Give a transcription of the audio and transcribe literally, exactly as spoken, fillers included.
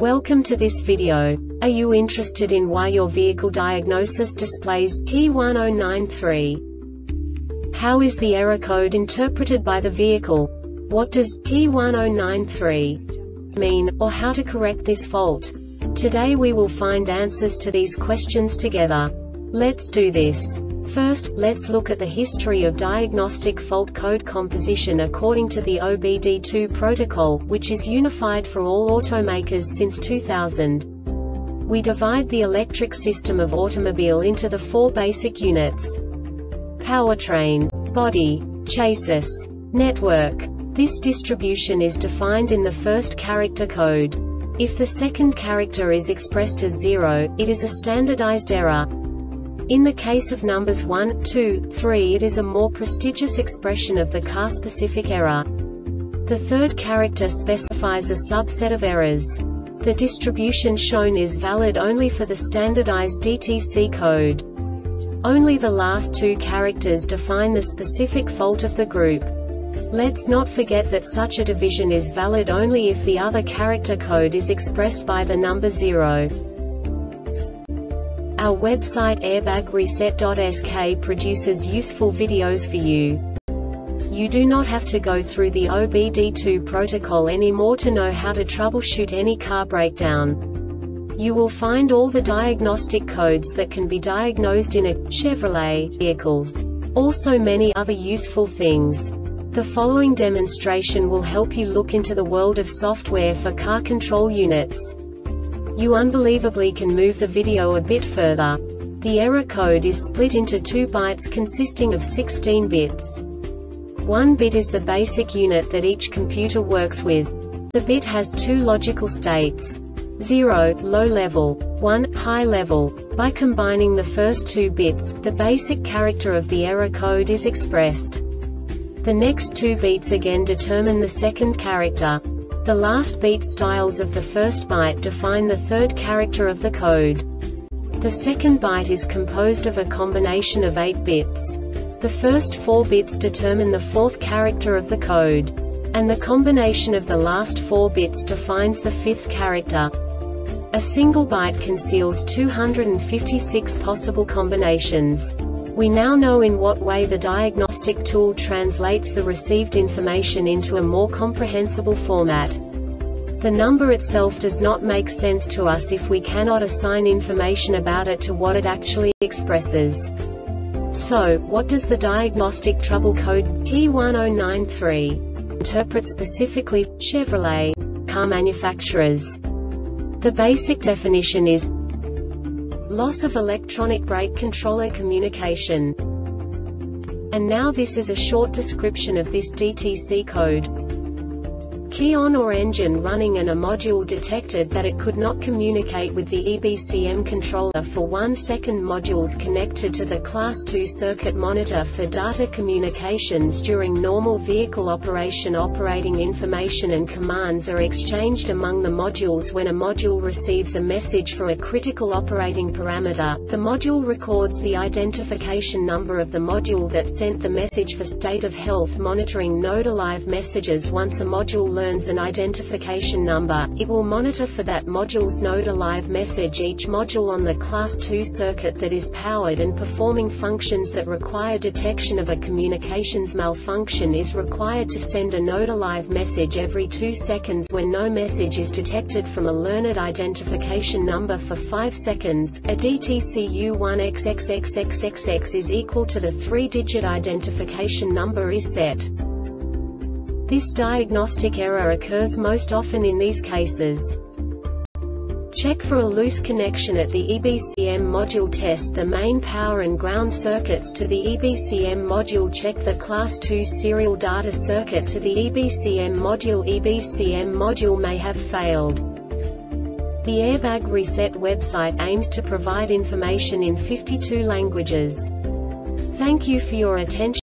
Welcome to this video. Are you interested in why your vehicle diagnosis displays P one zero nine three? How is the error code interpreted by the vehicle? What does P one zero nine three mean, or how to correct this fault? Today we will find answers to these questions together. Let's do this. First, let's look at the history of diagnostic fault code composition according to the O B D two protocol, which is unified for all automakers since two thousand. We divide the electric system of automobile into the four basic units: powertrain, body, chassis, network. This distribution is defined in the first character code. If the second character is expressed as zero, it is a standardized error. In the case of numbers one, two, three, it is a more prestigious expression of the car-specific error. The third character specifies a subset of errors. The distribution shown is valid only for the standardized D T C code. Only the last two characters define the specific fault of the group. Let's not forget that such a division is valid only if the other character code is expressed by the number zero. Our website airbag reset dot S K produces useful videos for you. You do not have to go through the O B D two protocol anymore to know how to troubleshoot any car breakdown. You will find all the diagnostic codes that can be diagnosed in a Chevrolet vehicles. Also many other useful things. The following demonstration will help you look into the world of software for car control units. You unbelievably can move the video a bit further. The error code is split into two bytes consisting of sixteen bits. One bit is the basic unit that each computer works with. The bit has two logical states: zero, low level, one, high level. By combining the first two bits, the basic character of the error code is expressed. The next two bits again determine the second character. The last beat styles of the first byte define the third character of the code. The second byte is composed of a combination of eight bits. The first four bits determine the fourth character of the code. And the combination of the last four bits defines the fifth character. A single byte conceals two hundred fifty-six possible combinations. We now know in what way the diagnostic tool translates the received information into a more comprehensible format. The number itself does not make sense to us if we cannot assign information about it to what it actually expresses. So, what does the diagnostic trouble code P one zero nine three interpret specifically for Chevrolet car manufacturers? The basic definition is loss of electronic brake controller communication. And now this is a short description of this D T C code. Key on or engine running and a module detected that it could not communicate with the E B C M controller for one second. Modules connected to the class two circuit monitor for data communications during normal vehicle operation. Operating information and commands are exchanged among the modules. When a module receives a message for a critical operating parameter, the module records the identification number of the module that sent the message. For state of health monitoring node alive messages, once a module learns an identification number, it will monitor for that module's node alive message. Each module on the class two circuit that is powered and performing functions that require detection of a communications malfunction is required to send a node alive message every two seconds. When no message is detected from a learned identification number for five seconds, a D T C U one X X X X X X is equal to the three-digit identification number is set. This diagnostic error occurs most often in these cases: check for a loose connection at the E B C M module. Test the main power and ground circuits to the E B C M module. Check the class two serial data circuit to the E B C M module. E B C M module may have failed. The Airbag Reset website aims to provide information in fifty-two languages. Thank you for your attention.